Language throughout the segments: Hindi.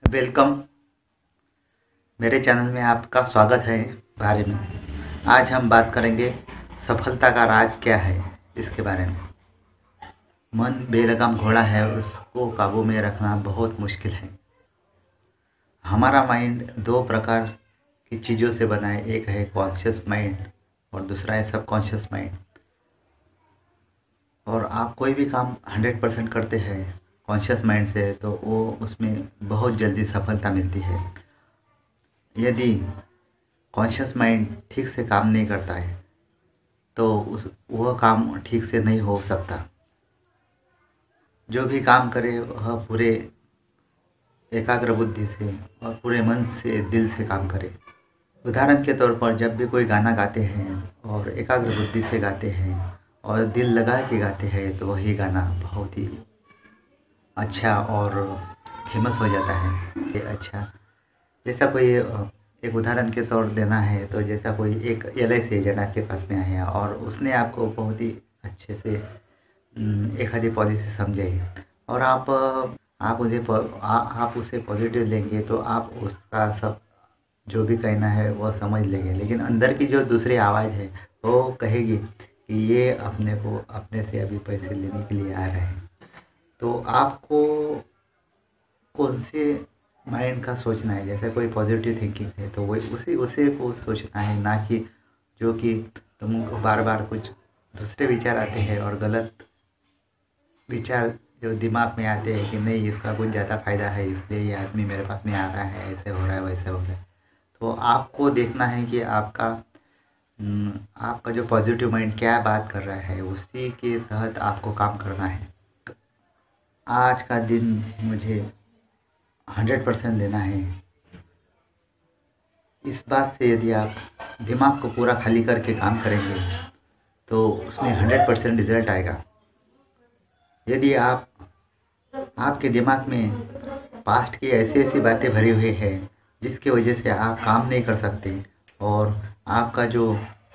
वेलकम। मेरे चैनल में आपका स्वागत है। बारे में आज हम बात करेंगे सफलता का राज क्या है, इसके बारे में। मन बेलगाम घोड़ा है, उसको काबू में रखना बहुत मुश्किल है। हमारा माइंड दो प्रकार की चीज़ों से बना है, एक है कॉन्शियस माइंड और दूसरा है सबकॉन्शियस माइंड। और आप कोई भी काम 100% करते हैं कॉन्शियस माइंड से, तो वो उसमें बहुत जल्दी सफलता मिलती है। यदि कॉन्शियस माइंड ठीक से काम नहीं करता है तो वह काम ठीक से नहीं हो सकता। जो भी काम करे वह पूरे एकाग्र बुद्धि से और पूरे मन से, दिल से काम करे। उदाहरण के तौर पर जब भी कोई गाना गाते हैं और एकाग्र बुद्धि से गाते हैं और दिल लगा के गाते हैं तो वही गाना बहुत ही अच्छा और फेमस हो जाता है। ये अच्छा, जैसा कोई एक उदाहरण के तौर देना है तो जैसा कोई एक LIC एजेंट आपके पास में आया और उसने आपको बहुत ही अच्छे से एक आधी पॉलिसी समझाई और आप उसे पॉजिटिव लेंगे तो आप उसका सब जो भी कहना है वह समझ लेंगे। लेकिन अंदर की जो दूसरी आवाज़ है वो कहेगी कि ये अपने से अभी पैसे लेने के लिए आ रहे हैं। तो आपको कौन से माइंड का सोचना है। जैसे कोई पॉजिटिव थिंकिंग है तो वही उसे को सोचना है, ना कि जो कि तुमको बार बार कुछ दूसरे विचार आते हैं और गलत विचार जो दिमाग में आते हैं कि नहीं इसका कुछ ज़्यादा फ़ायदा है इसलिए ये आदमी मेरे पास में आ रहा है, ऐसे हो रहा है वैसे हो रहा है। तो आपको देखना है कि आपका जो पॉजिटिव माइंड क्या बात कर रहा है, उसी के तहत आपको काम करना है। आज का दिन मुझे 100% देना है, इस बात से यदि आप दिमाग को पूरा खाली करके काम करेंगे तो उसमें 100% रिजल्ट आएगा। यदि आपके दिमाग में पास्ट की ऐसी ऐसी बातें भरी हुई है जिसकी वजह से आप काम नहीं कर सकते और आपका जो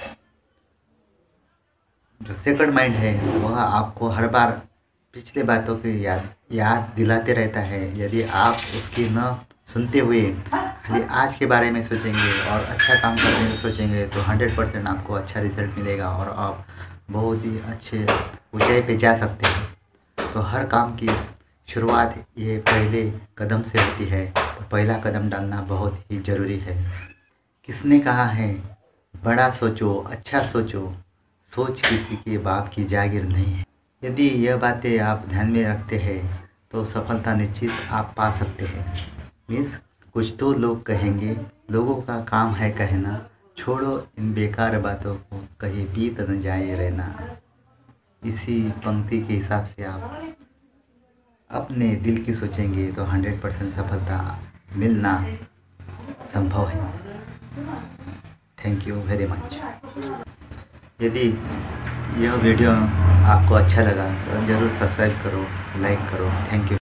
सेकंड माइंड है वह आपको हर बार पिछले बातों की याद दिलाते रहता है, यदि आप उसकी न सुनते हुए खाली आज के बारे में सोचेंगे और अच्छा काम करने में सोचेंगे तो 100% आपको अच्छा रिजल्ट मिलेगा और आप बहुत ही अच्छे ऊंचाई पे जा सकते हैं। तो हर काम की शुरुआत ये पहले कदम से होती है, तो पहला कदम डालना बहुत ही ज़रूरी है। किसने कहा है बड़ा सोचो, अच्छा सोचो, सोच किसी के बाप की जागीर नहीं है। यदि यह बातें आप ध्यान में रखते हैं तो सफलता निश्चित आप पा सकते हैं। मीन्स कुछ तो लोग कहेंगे, लोगों का काम है कहना, छोड़ो इन बेकार बातों को, कहीं बीत न जाए रहना। इसी पंक्ति के हिसाब से आप अपने दिल की सोचेंगे तो 100% सफलता मिलना संभव है। Thank you very much. यदि यह वीडियो आपको अच्छा लगा तो ज़रूर सब्सक्राइब करो, लाइक करो। Thank you.